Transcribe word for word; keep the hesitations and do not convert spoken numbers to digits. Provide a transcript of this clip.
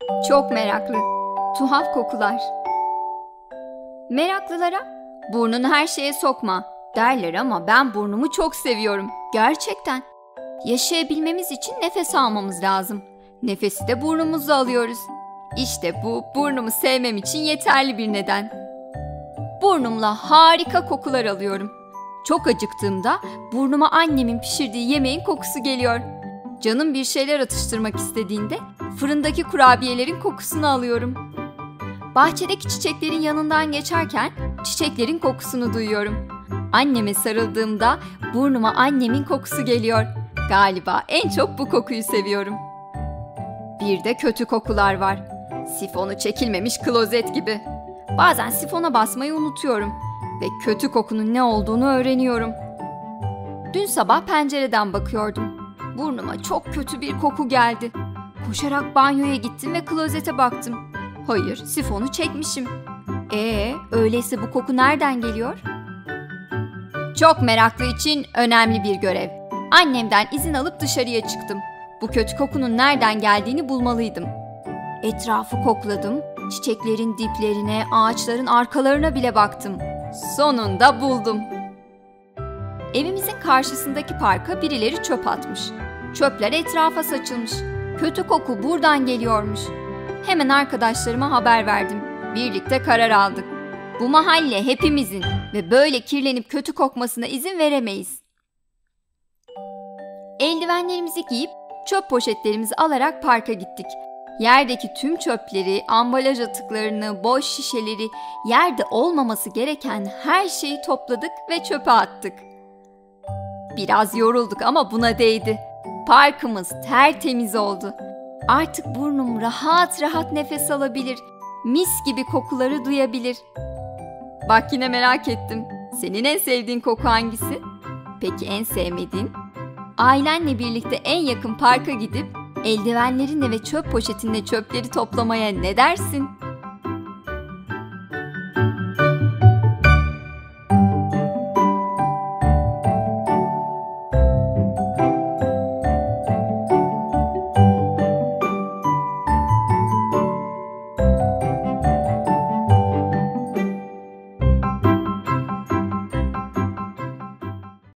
Çok meraklı. Tuhaf kokular. Meraklılara burnunu her şeye sokma derler ama ben burnumu çok seviyorum. Gerçekten. Yaşayabilmemiz için nefes almamız lazım. Nefesi de burnumuzla alıyoruz. İşte bu burnumu sevmem için yeterli bir neden. Burnumla harika kokular alıyorum. Çok acıktığımda burnuma annemin pişirdiği yemeğin kokusu geliyor. Canım bir şeyler atıştırmak istediğinde fırındaki kurabiyelerin kokusunu alıyorum. Bahçedeki çiçeklerin yanından geçerken çiçeklerin kokusunu duyuyorum. Anneme sarıldığımda burnuma annemin kokusu geliyor. Galiba en çok bu kokuyu seviyorum. Bir de kötü kokular var. Sifonu çekilmemiş klozet gibi. Bazen sifona basmayı unutuyorum ve kötü kokunun ne olduğunu öğreniyorum. Dün sabah pencereden bakıyordum. Burnuma çok kötü bir koku geldi. Koşarak banyoya gittim ve klozete baktım. Hayır, sifonu çekmişim. Ee, öyleyse bu koku nereden geliyor? Çok meraklı için önemli bir görev. Annemden izin alıp dışarıya çıktım. Bu kötü kokunun nereden geldiğini bulmalıydım. Etrafı kokladım, çiçeklerin diplerine, ağaçların arkalarına bile baktım. Sonunda buldum. Evimizin karşısındaki parka birileri çöp atmış. Çöpler etrafa saçılmış. Kötü koku buradan geliyormuş. Hemen arkadaşlarıma haber verdim. Birlikte karar aldık. Bu mahalle hepimizin ve böyle kirlenip kötü kokmasına izin veremeyiz. Eldivenlerimizi giyip çöp poşetlerimizi alarak parka gittik. Yerdeki tüm çöpleri, ambalaj atıklarını, boş şişeleri, yerde olmaması gereken her şeyi topladık ve çöpe attık. Biraz yorulduk ama buna değdi. Parkımız tertemiz oldu. Artık burnum rahat rahat nefes alabilir, mis gibi kokuları duyabilir. Bak yine merak ettim. Senin en sevdiğin koku hangisi? Peki en sevmediğin? Ailenle birlikte en yakın parka gidip eldivenlerinle ve çöp poşetinle çöpleri toplamaya ne dersin?